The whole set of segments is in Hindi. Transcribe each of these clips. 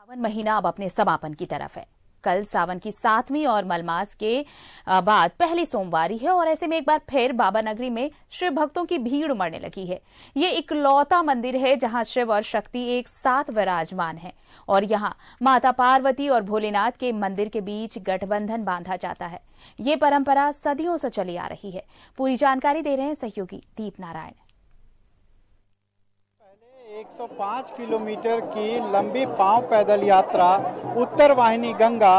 सावन महीना अब अपने समापन की तरफ है। कल सावन की 7वीं और मलमास के बाद पहली सोमवारी है और ऐसे में एक बार फिर बाबा नगरी में शिव भक्तों की भीड़ उमड़ने लगी है। ये इकलौता मंदिर है जहां शिव और शक्ति एक साथ विराजमान है और यहां माता पार्वती और भोलेनाथ के मंदिर के बीच गठबंधन बांधा जाता है। ये परंपरा सदियों से चली आ रही है। पूरी जानकारी दे रहे हैं सहयोगी दीप नारायण। 105 किलोमीटर की लंबी पांव पैदल यात्रा उत्तर वाहिनी गंगा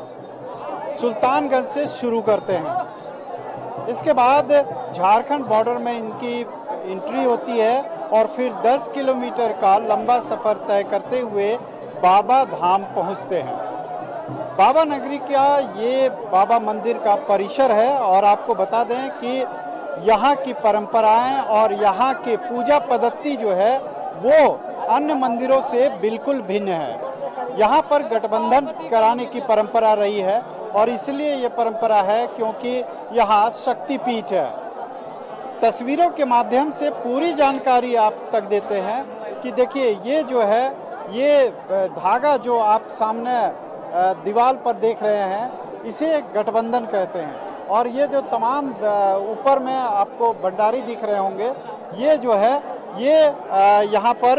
सुल्तानगंज से शुरू करते हैं। इसके बाद झारखंड बॉर्डर में इनकी एंट्री होती है और फिर 10 किलोमीटर का लंबा सफर तय करते हुए बाबा धाम पहुंचते हैं। बाबा नगरी का ये बाबा मंदिर का परिसर है और आपको बता दें कि यहाँ की परंपराएं और यहाँ के पूजा पद्धति जो है वो अन्य मंदिरों से बिल्कुल भिन्न है। यहाँ पर गठबंधन कराने की परंपरा रही है और इसलिए ये परंपरा है क्योंकि यहाँ शक्तिपीठ है। तस्वीरों के माध्यम से पूरी जानकारी आप तक देते हैं कि देखिए ये जो है ये धागा जो आप सामने दीवार पर देख रहे हैं इसे गठबंधन कहते हैं और ये जो तमाम ऊपर में आपको भंडारी दिख रहे होंगे ये जो है ये यहाँ पर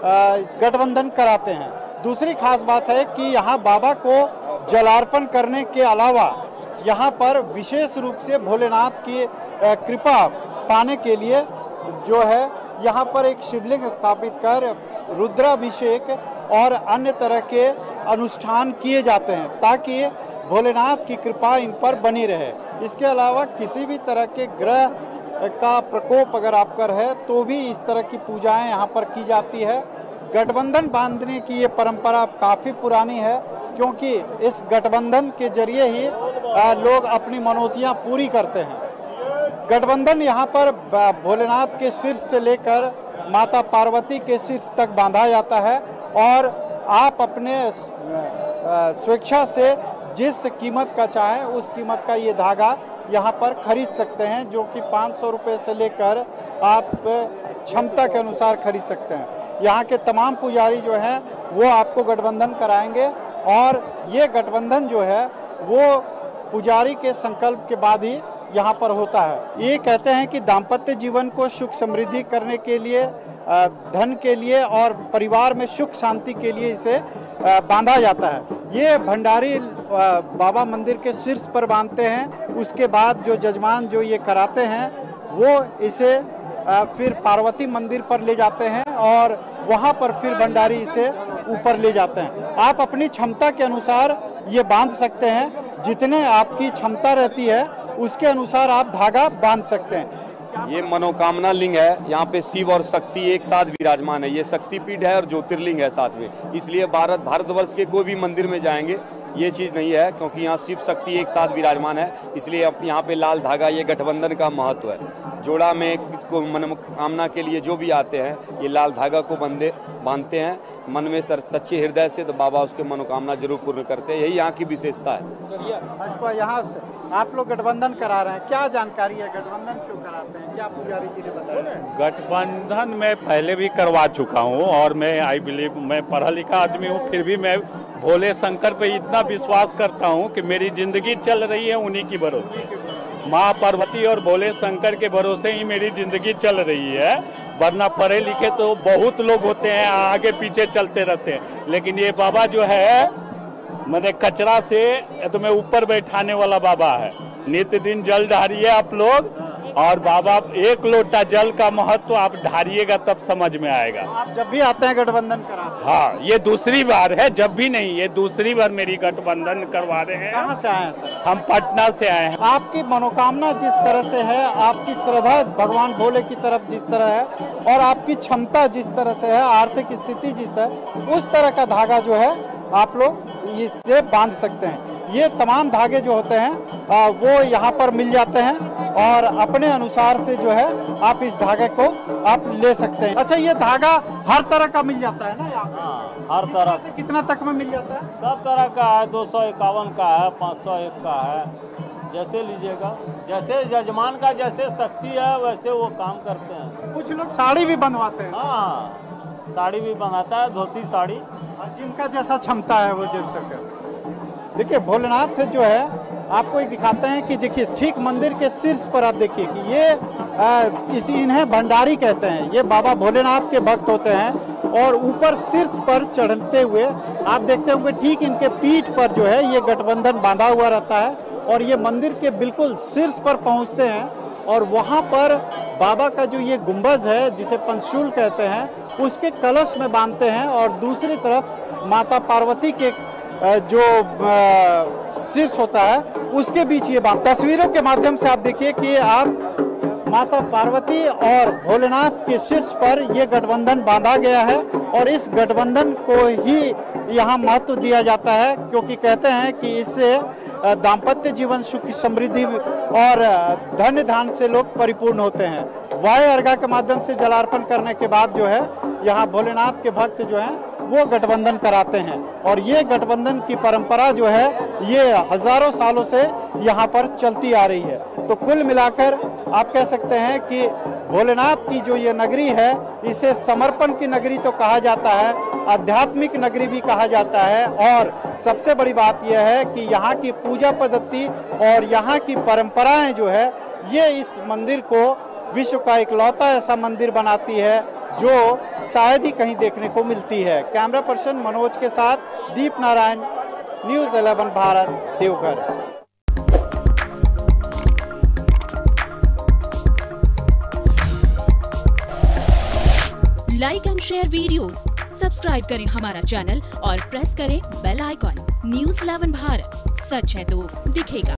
गठबंधन कराते हैं। दूसरी खास बात है कि यहाँ बाबा को जलार्पण करने के अलावा यहाँ पर विशेष रूप से भोलेनाथ की कृपा पाने के लिए जो है यहाँ पर एक शिवलिंग स्थापित कर रुद्राभिषेक और अन्य तरह के अनुष्ठान किए जाते हैं ताकि भोलेनाथ की कृपा इन पर बनी रहे। इसके अलावा किसी भी तरह के ग्रह का प्रकोप अगर आप कर है तो भी इस तरह की पूजाएं यहाँ पर की जाती है। गठबंधन बांधने की ये परंपरा काफ़ी पुरानी है क्योंकि इस गठबंधन के जरिए ही लोग अपनी मनौतियाँ पूरी करते हैं। गठबंधन यहाँ पर भोलेनाथ के शीर्ष से लेकर माता पार्वती के शीर्ष तक बांधा जाता है और आप अपने स्वेच्छा से जिस कीमत का चाहें उस कीमत का ये धागा यहाँ पर खरीद सकते हैं जो कि 500 रुपये से लेकर आप क्षमता के अनुसार खरीद सकते हैं। यहाँ के तमाम पुजारी जो हैं वो आपको गठबंधन कराएंगे और ये गठबंधन जो है वो पुजारी के संकल्प के बाद ही यहाँ पर होता है। ये कहते हैं कि दाम्पत्य जीवन को सुख समृद्धि करने के लिए, धन के लिए और परिवार में सुख शांति के लिए इसे बांधा जाता है। ये भंडारी बाबा मंदिर के शीर्ष पर बांधते हैं। उसके बाद जो जजमान जो ये कराते हैं वो इसे फिर पार्वती मंदिर पर ले जाते हैं और वहाँ पर फिर भंडारी इसे ऊपर ले जाते हैं। आप अपनी क्षमता के अनुसार ये बांध सकते हैं। जितने आपकी क्षमता रहती है उसके अनुसार आप धागा बांध सकते हैं। ये मनोकामना लिंग है। यहाँ पे शिव और शक्ति एक साथ विराजमान है। ये शक्तिपीठ है और ज्योतिर्लिंग है साथ में। इसलिए भारतवर्ष के कोई भी मंदिर में जाएंगे ये चीज़ नहीं है क्योंकि यहाँ शिव शक्ति एक साथ विराजमान है। इसलिए अब यहाँ पे लाल धागा ये गठबंधन का महत्व है। जोड़ा में किसको मनोकामना के लिए जो भी आते हैं ये लाल धागा को बांधते हैं मन में सच्चे हृदय से, तो बाबा उसके मनोकामना जरूर पूर्ण करते हैं। यही यहाँ की विशेषता है। यहाँ से आप लोग गठबंधन करा रहे हैं, क्या जानकारी है? गठबंधन क्यों कराते हैं, क्या पुजारी जी ने बताया? गठबंधन मैं पहले भी करवा चुका हूँ और मैं आई बिलीव मैं पढ़ा लिखा आदमी हूँ, फिर भी मैं भोले शंकर पे इतना विश्वास करता हूँ कि मेरी जिंदगी चल रही है उन्हीं की भरोसे। माँ पार्वती और भोले शंकर के भरोसे ही मेरी जिंदगी चल रही है। वरना पढ़े लिखे तो बहुत लोग होते हैं आगे पीछे चलते रहते हैं, लेकिन ये बाबा जो है मैंने कचरा से तुम्हें ऊपर बैठाने वाला बाबा है। नित्य दिन जल ढारिए आप लोग और बाबा एक लोटा जल का महत्व आप ढारिएगा तब समझ में आएगा। आप जब भी आते हैं गठबंधन करा? हाँ, ये दूसरी बार है, जब भी नहीं, ये दूसरी बार मेरी गठबंधन करवा रहे हैं। कहाँ से आए हैं सर? हम पटना से आए हैं। आपकी मनोकामना जिस तरह से है, आपकी श्रद्धा भगवान भोले की तरफ जिस तरह है और आपकी क्षमता जिस तरह से है, आर्थिक स्थिति जिस तरह, उस तरह का धागा जो है आप लोग इससे बांध सकते हैं। ये तमाम धागे जो होते हैं वो यहाँ पर मिल जाते हैं और अपने अनुसार से जो है आप इस धागे को आप ले सकते हैं। अच्छा, ये धागा हर तरह का मिल जाता है ना यहाँ? हाँ, हर तरह से। कितना तक में मिल जाता है? सब तरह का है, 251 का है, 501 का है, जैसे लीजिएगा। जैसे जजमान का जैसे शक्ति है वैसे वो काम करते हैं। कुछ लोग साड़ी भी बनवाते हैं। हाँ, साड़ी भी बनाता है, धोती साड़ी जिनका जैसा क्षमता है वो जल सके। देखिए भोलेनाथ जो है आपको एक दिखाते हैं कि देखिए ठीक मंदिर के शीर्ष पर आप देखिए कि ये इन्हें भंडारी कहते हैं। ये बाबा भोलेनाथ के भक्त होते हैं और ऊपर शीर्ष पर चढ़ते हुए आप देखते होंगे ठीक इनके पीठ पर जो है ये गठबंधन बांधा हुआ रहता है और ये मंदिर के बिल्कुल शीर्ष पर पहुंचते हैं और वहां पर बाबा का जो ये गुंबज है जिसे पंचशूल कहते हैं उसके कलश में बांधते हैं और दूसरी तरफ माता पार्वती के जो शीर्ष होता है उसके बीच ये बात तस्वीरों के माध्यम से आप देखिए कि आप माता पार्वती और भोलेनाथ के शीर्ष पर ये गठबंधन बांधा गया है और इस गठबंधन को ही यहाँ महत्व दिया जाता है क्योंकि कहते हैं कि इससे दाम्पत्य जीवन सुख समृद्धि और धन धान से लोग परिपूर्ण होते हैं। वायु अर्घा के माध्यम से जलार्पण करने के बाद जो है यहाँ भोलेनाथ के भक्त जो हैं वो गठबंधन कराते हैं और ये गठबंधन की परंपरा जो है ये हजारों सालों से यहाँ पर चलती आ रही है। तो कुल मिलाकर आप कह सकते हैं कि भोलेनाथ की जो ये नगरी है इसे समर्पण की नगरी तो कहा जाता है, आध्यात्मिक नगरी भी कहा जाता है और सबसे बड़ी बात यह है कि यहाँ की पूजा पद्धति और यहाँ की परंपराएं जो है ये इस मंदिर को विश्व का इकलौता ऐसा मंदिर बनाती है जो शायद ही कहीं देखने को मिलती है। कैमरा पर्सन मनोज के साथ Deep Narayan, news 11 Bharat, Deoghar. Like and share videos, subscribe करें हमारा चैनल और प्रेस करें बेल आइकॉन। न्यूज़ 11 भारत, सच है तो दिखेगा।